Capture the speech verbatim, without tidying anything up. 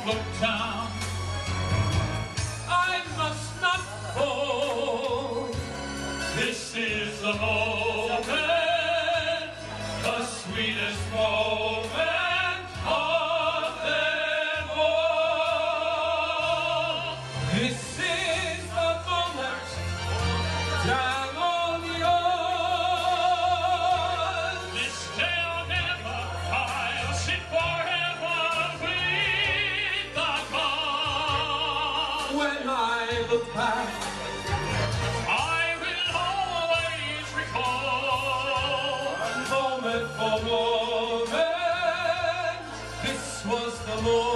look down. I must not fall. This is the moment, the sweetest moment of them all. This is the moment, down on the earth. This day I'll never, I'll sit forever with the God. When I look back, moment for moment, this was the moment.